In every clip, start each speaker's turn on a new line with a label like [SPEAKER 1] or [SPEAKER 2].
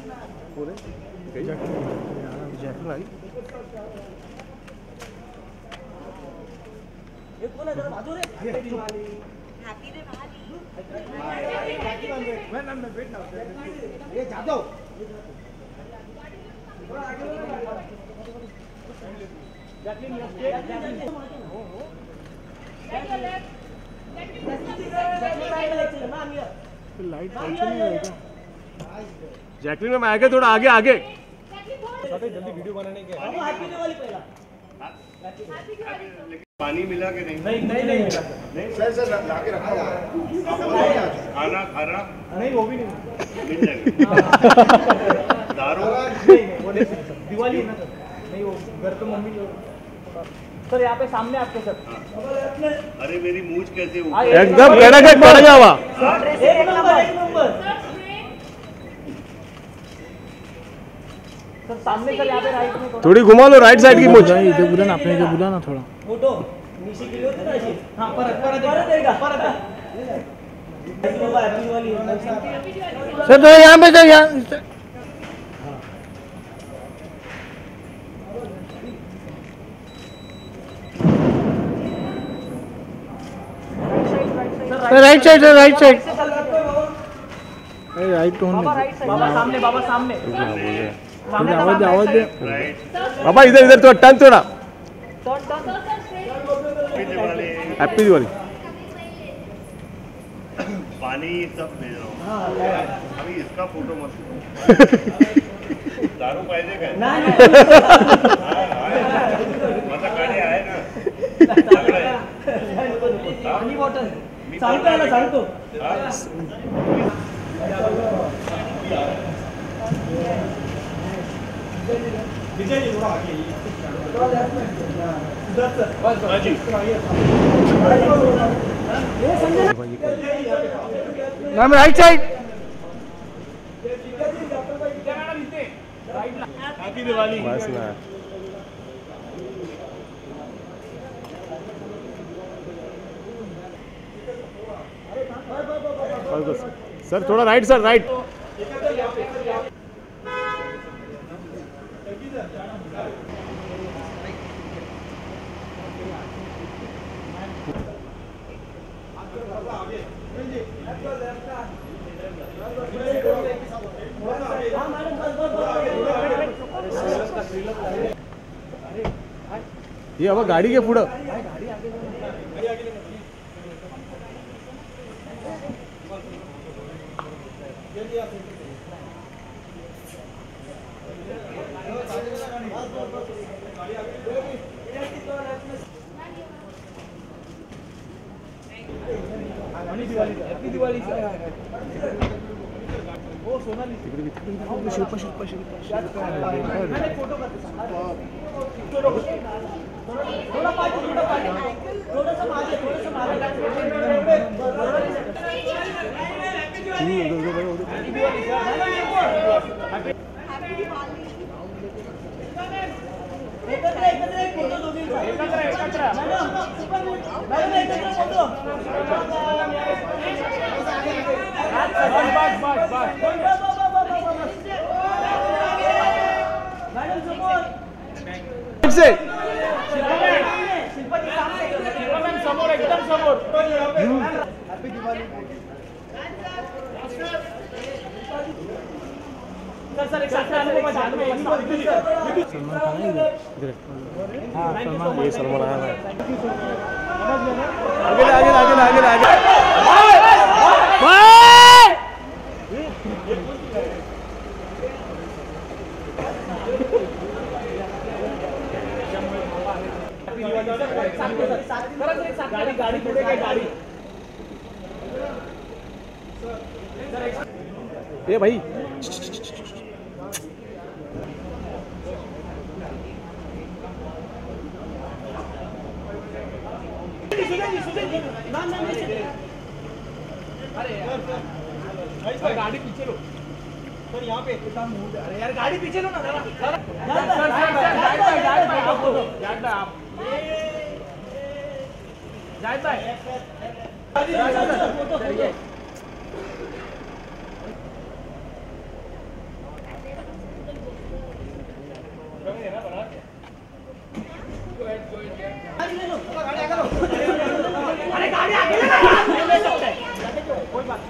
[SPEAKER 1] पूरे जैकेट आई
[SPEAKER 2] ये कौन है जरा बाजू रे हैप्पी दिवाली मैं नाम में बैठ ना ये जादो थोड़ा आगे जैकलिन हो
[SPEAKER 1] लाइट जैकलिन में आगे थोड़ा आगे आगे
[SPEAKER 2] जल्दी वीडियो बनाने के हैप्पी दिवाली पहला
[SPEAKER 3] पानी मिला के नहीं
[SPEAKER 2] नहीं
[SPEAKER 3] सर ला के रखा खाना खाना
[SPEAKER 2] नहीं वो भी नहीं
[SPEAKER 3] मिल जाएगा दारू
[SPEAKER 2] नहीं वो नहीं दिवाली है ना सर नहीं वो घर पे मम्मी सर यहाँ पे सामने आपके सर
[SPEAKER 3] अरे मेरी मूंछ कैसे
[SPEAKER 1] एकदम कड़ जावा
[SPEAKER 2] एक नंबर सर सामने सर यहाँ पे राइट में
[SPEAKER 1] थोड़ी घुमा लो राइट साइड की मूंछ
[SPEAKER 4] इधर बुला ना अपने इधर बुला ना थोड़ा
[SPEAKER 2] फोटो नीचे के लिए होते ना ऐसे हां पर देगा हैप्पी दिवाली
[SPEAKER 4] सर तो यहाँ पे सर यहाँ राइट साइड राइट टोन
[SPEAKER 2] बाबा सामने
[SPEAKER 4] आवाज दे
[SPEAKER 1] बाबा इधर तो टर्न थोड़ा हैप्पी दिवाली
[SPEAKER 3] पानी सब भेज रहा हूँ अभी इसका फोटो मत दारू पाहिजे काय माझा गाडी आहे ना
[SPEAKER 2] पानी बॉटल सांगतो विजय जी थोड़ा आगे
[SPEAKER 4] ma'am right side
[SPEAKER 2] happy Diwali
[SPEAKER 1] बस ना सर थोड़ा राइट सर राइट ये अब गाड़ी के पुढं
[SPEAKER 2] हैप्पी दिवाली वो सोनाली
[SPEAKER 4] शिल्पा
[SPEAKER 2] मैंने फोटो थोड़ा पार्टी थोड़ा सा आगे
[SPEAKER 1] से
[SPEAKER 2] समोर एकदम समोर हैप्पी दिवाली सर एक साथ
[SPEAKER 4] सलमान खान है इधर हाँ सलमान
[SPEAKER 1] ये सलमान आया है आगे
[SPEAKER 2] गाड़ी पूरे का गाड़ी
[SPEAKER 1] ए भाई
[SPEAKER 2] अरे गाड़ी पीछे लो सर यहाँ पे इतना मूड अरे यार गाड़ी पीछे लो ना जाहिद भाई अरे गाड़ी आगे ले कोई बात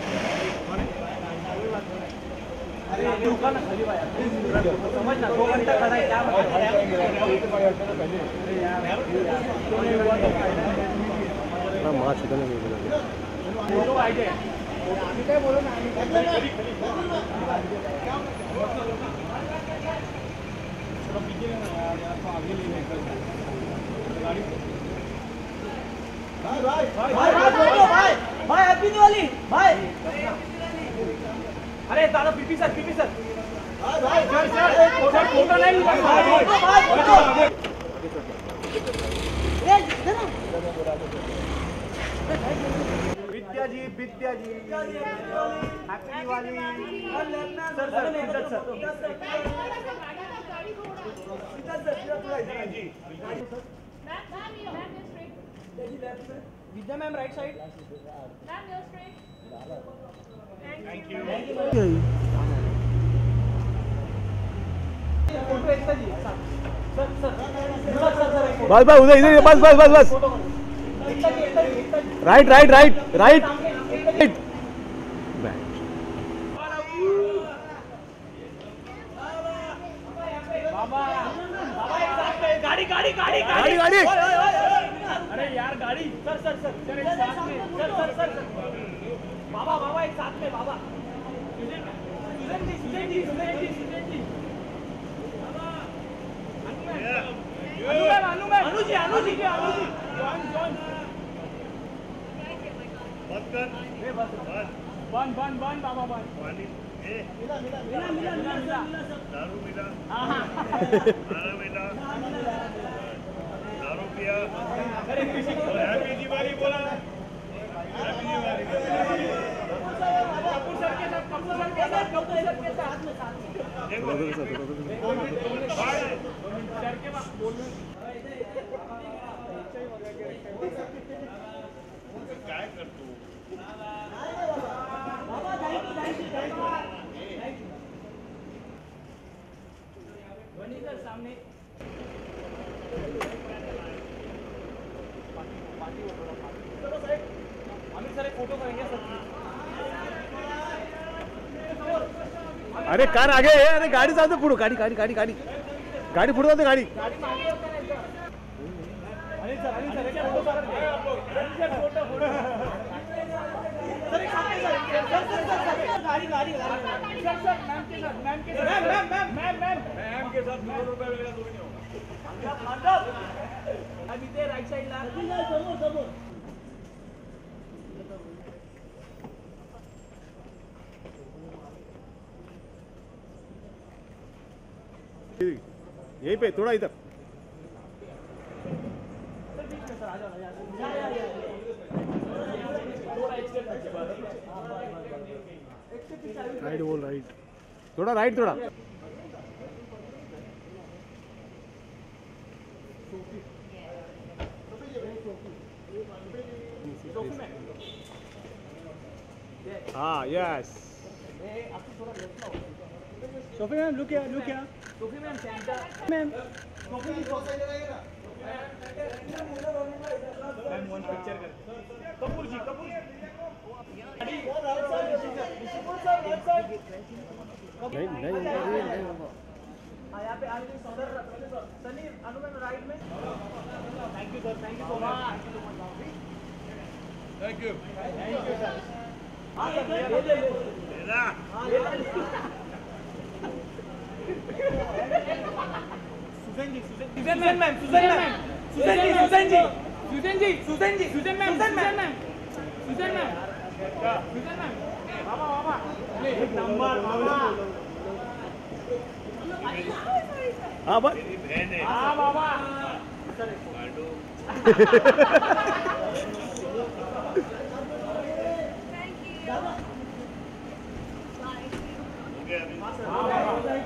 [SPEAKER 2] अरे रुका ना खली भाई समझ ना 2 घंटा खड़ा है क्या
[SPEAKER 1] माँ छिकने
[SPEAKER 2] बोलो आगे क्या बोलो ना भाई हैप्पी दिवाली भाई अरे दादा पीपी सर भाई फोटो नहीं Vidya ji happy Diwali sir Vidya ma'am right side ma'am your straight thank you photo Ekta ji sir
[SPEAKER 1] बस उधर इधर बस राइट गाड़ी
[SPEAKER 2] अरे यार गाड़ी सर एक साथ में सर बाबा एक साथ में बाबा सुजन जी अनु जी बन बाबा बन मिला
[SPEAKER 3] दारू मिला
[SPEAKER 2] हाँ
[SPEAKER 3] खाना मिला दारू पिया हैप्पी दिवाली बोला हैप्पी दिवाली
[SPEAKER 2] कपूर सर के साथ
[SPEAKER 3] देखो
[SPEAKER 2] सर के पास बोल
[SPEAKER 3] काय करतो
[SPEAKER 2] सामने अमित सर एक फोटो करेंगे सर
[SPEAKER 1] अरे कार आगे है अरे गाड़ी जाते पुढे गाड़ी पुढे जाते गाडी
[SPEAKER 2] अनिल सर एक फोटो सर एक सामने सर गाड़ी सर मैम के साथ ₹100 मिलेगा तो भी नहीं होगा अभी ते राइट साइड ला समोर
[SPEAKER 1] यहीं पे थोड़ा इधर राइट बोल राइट थोड़ा राइट थोड़ा हाँ यस
[SPEAKER 2] सोफी मैम लुक क्या Sophie ma'am centre ma'am ma'am one picture कर कपूर जी
[SPEAKER 1] नहीं होगा
[SPEAKER 2] यहाँ पे आज सनी अनु मैम राइट में thank you so much
[SPEAKER 3] thank you
[SPEAKER 2] sir हाँ सर
[SPEAKER 3] मेरा
[SPEAKER 2] सुजन मैम बाबा एक नंबर बाबा
[SPEAKER 1] हाँ बस
[SPEAKER 3] मेरी बहन है
[SPEAKER 2] हाँ बाबा
[SPEAKER 3] काटो हो गया अभी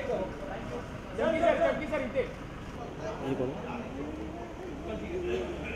[SPEAKER 4] ये करो